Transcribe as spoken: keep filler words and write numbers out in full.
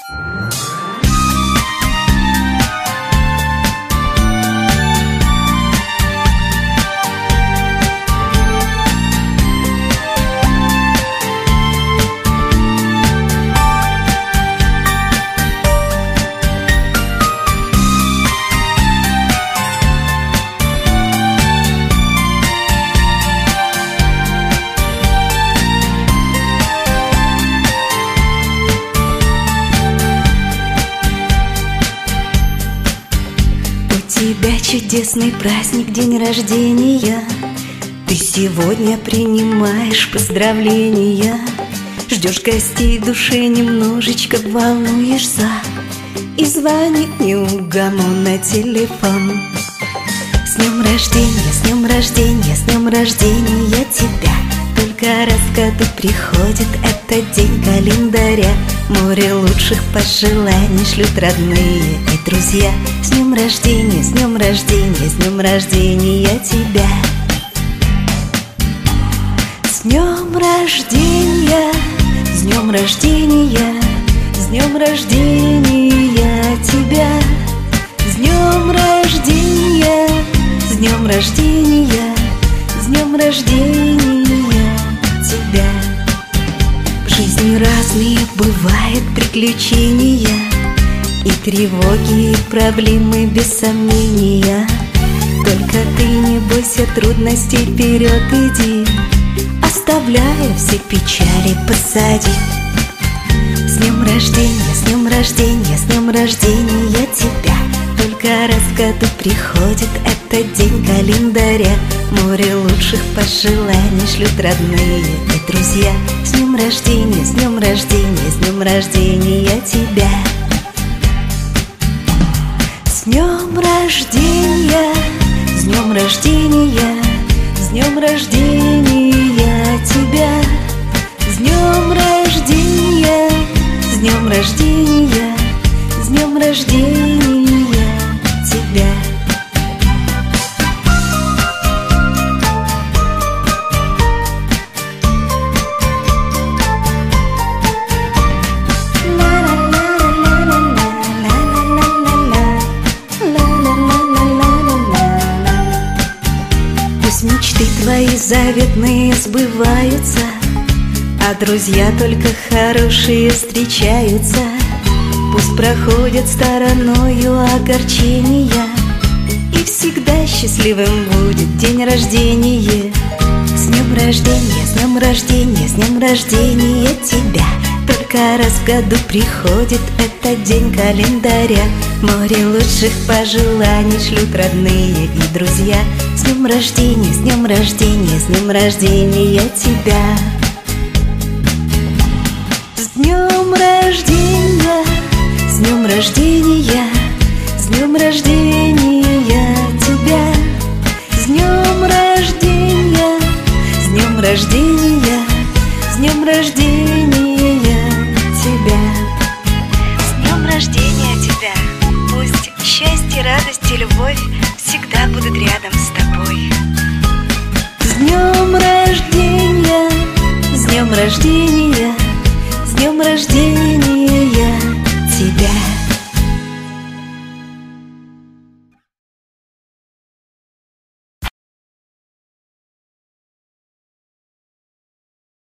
Чудесный праздник, день рождения. Ты сегодня принимаешь поздравления. Ждешь гостей в душе, немножечко волнуешься. И звонит неугомонно телефон. С днем рождения, с днем рождения, с днем рождения тебя. Только раз в году приходит этот день календаря. Море лучших пожеланий шлют родные и друзья. С днем рождения, с днем рождения, с днем рождения тебя. С днем рождения, с днем рождения, с днем рождения тебя. С днем рождения, с днем рождения, с днем рождения тебя. В жизни разные бывают приключения, и тревоги, и проблемы без сомнения. Только ты не бойся трудностей, вперед иди, оставляя все печали позади. С днем рождения, с днем рождения, с днем рождения тебя. Только раз в году приходит этот день календаря. Море лучших пожеланий шлют родные и друзья. С днем рождения, с днем рождения, с днем рождения тебя. С днем рождения, с днем рождения, с днем рождения тебя. С днем рождения, с днем рождения, с днем рождения тебя. Мечты твои заветные сбываются, а друзья только хорошие встречаются. Пусть проходят стороною огорчения, и всегда счастливым будет день рождения. С днем рождения, с днем рождения, с днем рождения тебя. Только раз в году приходит этот день календаря. Море лучших пожеланий шлют родные и друзья. С днем рождения, с днем рождения, с днем рождения тебя. С днем рождения, с днем рождения, с днем рождения тебя. С днем рождения, с днем рождения, с днем рождения тебя. С днем рождения тебя. Пусть счастье, радость и любовь всегда будут рядом с тобой. С днем рождения, с днем рождения, с днем рождения тебя.